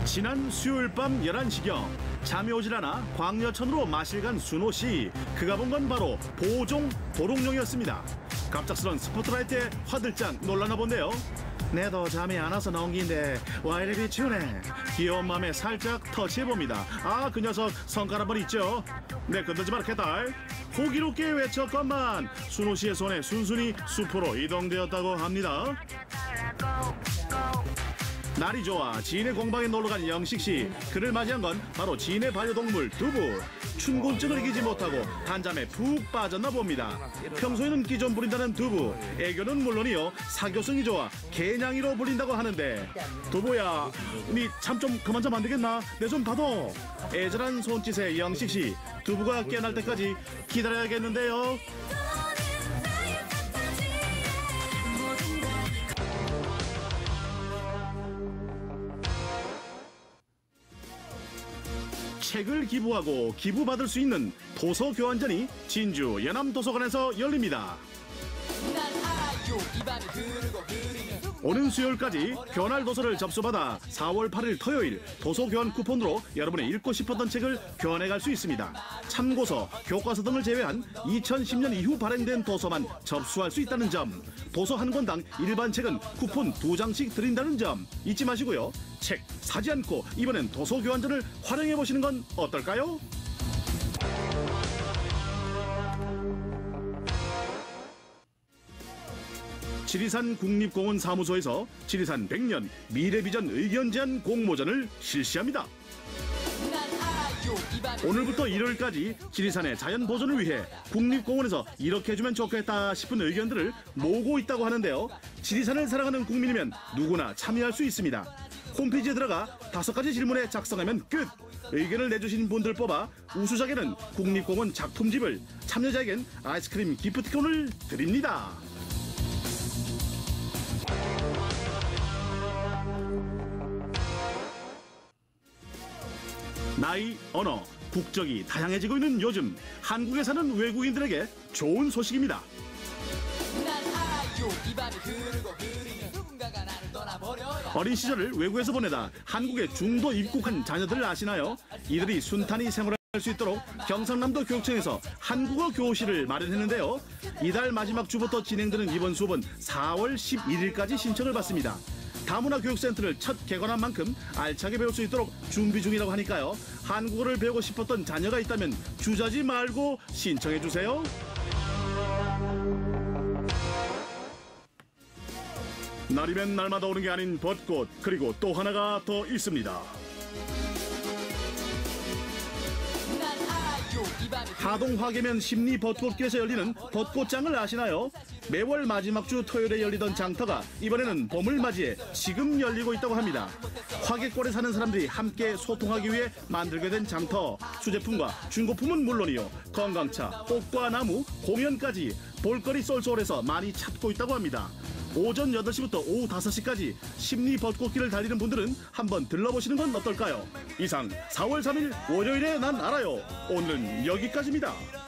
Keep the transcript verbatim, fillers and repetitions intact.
지난 수요일 밤 열한 시경 잠이 오질 않아 광여천으로 마실 간 순호 씨. 그가 본 건 바로 보종 도롱뇽이었습니다. 갑작스런 스포트라이트에 화들짝 놀라나 본데요. 내도 잠이 안 와서 나온 긴데 와 이리 비추네. 귀여운 맘에 살짝 터치해봅니다. 아, 그 녀석 성깔 한번 있죠. 네, 건들지 마라 개딸. 호기롭게 외쳤건만 순호 씨의 손에 순순히 숲으로 이동되었다고 합니다. 날이 좋아 지인의 공방에 놀러간 영식 씨. 그를 맞이한 건 바로 지인의 반려동물 두부. 춘곤증을 이기지 못하고 단잠에 푹 빠졌나 봅니다. 평소에는 끼 좀 부린다는 두부. 애교는 물론이요, 사교성이 좋아 개냥이로 불린다고 하는데, 두부야 니 잠 좀 그만 자면 안 되겠나? 내 좀 받아. 애절한 손짓에 영식 씨, 두부가 깨어날 때까지 기다려야겠는데요. 책을 기부하고 기부받을 수 있는 도서 교환전이 진주 연암도서관에서 열립니다. 오는 수요일까지 교환할 도서를 접수받아 사월 팔일 토요일 도서 교환 쿠폰으로 여러분이 읽고 싶었던 책을 교환해 갈 수 있습니다. 참고서, 교과서 등을 제외한 이천십 년 이후 발행된 도서만 접수할 수 있다는 점, 도서 한 권당 일반 책은 쿠폰 두 장씩 드린다는 점 잊지 마시고요. 책 사지 않고 이번엔 도서 교환전을 활용해 보시는 건 어떨까요? 지리산 국립공원 사무소에서 지리산 백 년 미래비전 의견제안 공모전을 실시합니다. 오늘부터 일요일까지 지리산의 자연 보존을 위해 국립공원에서 이렇게 해주면 좋겠다 싶은 의견들을 모으고 있다고 하는데요. 지리산을 사랑하는 국민이면 누구나 참여할 수 있습니다. 홈페이지에 들어가 다섯 가지 질문에 작성하면 끝! 의견을 내주신 분들 뽑아 우수작에는 국립공원 작품집을, 참여자에겐 아이스크림 기프티콘을 드립니다. 나이, 언어, 국적이 다양해지고 있는 요즘, 한국에 사는 외국인들에게 좋은 소식입니다. 어린 시절을 외국에서 보내다 한국에 중도 입국한 자녀들 아시나요? 이들이 순탄히 생활할 수 있도록 경상남도 교육청에서 한국어 교실을 마련했는데요. 이달 마지막 주부터 진행되는 이번 수업은 사월 십일일까지 신청을 받습니다. 다문화 교육센터를 첫 개관한 만큼 알차게 배울 수 있도록 준비 중이라고 하니까요. 한국어를 배우고 싶었던 자녀가 있다면 주저하지 말고 신청해 주세요. 날이면 날마다 오는 게 아닌 벚꽃, 그리고 또 하나가 더 있습니다. 하동 화계면 심리 벚꽃길에서 열리는 벚꽃장을 아시나요? 매월 마지막 주 토요일에 열리던 장터가 이번에는 봄을 맞이해 지금 열리고 있다고 합니다. 화계골에 사는 사람들이 함께 소통하기 위해 만들게 된 장터. 수제품과 중고품은 물론이요, 건강차, 꽃과 나무, 공연까지 볼거리 쏠쏠해서 많이 찾고 있다고 합니다. 오전 여덟 시부터 오후 다섯 시까지 심리 벚꽃길을 달리는 분들은 한번 들러보시는 건 어떨까요? 이상 사월 삼일 월요일에 난 알아요. 오늘은 여기까지입니다.